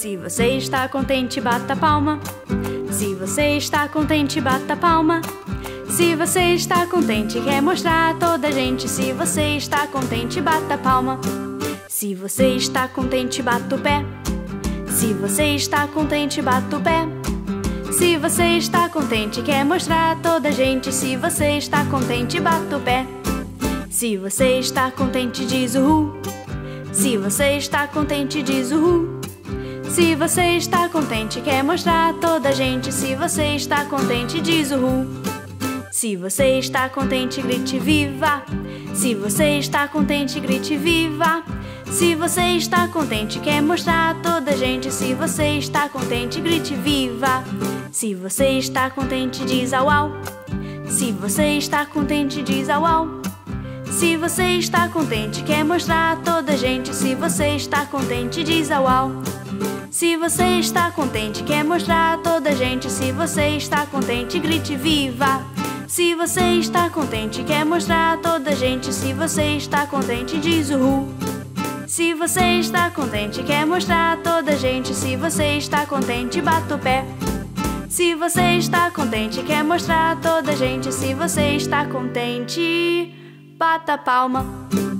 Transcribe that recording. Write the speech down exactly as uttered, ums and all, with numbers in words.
Se você está contente, bata palma. Se você está contente, bata palma. Se você está contente, quer mostrar a toda a gente. Se você está contente, bata palma. Se você está contente, bata o pé. Se você está contente, bata o pé. Se você está contente, quer mostrar a toda a gente. Se você está contente, bata o pé. Se você está contente, diz uhul. Se você está contente, diz uhul. Se você está contente, quer mostrar a toda a gente. Se você está contente, diz uhul. Se você está contente, grite viva. Se você está contente, grite viva. Se você está contente, quer mostrar a toda a gente. Se você está contente, grite viva. Se você está contente, diz au au. Se você está contente, diz au au. Se você está contente, quer mostrar a toda a gente. Se você está contente, diz au au. Se você está contente, quer mostrar a toda a gente. Se você está contente, grite viva. Se você está contente, quer mostrar a toda a gente. Se você está contente, diz uhul. Se você está contente, quer mostrar a toda a gente. Se você está contente, bata o pé. Se você está contente, quer mostrar a toda a gente. Se você está contente, bata a palma.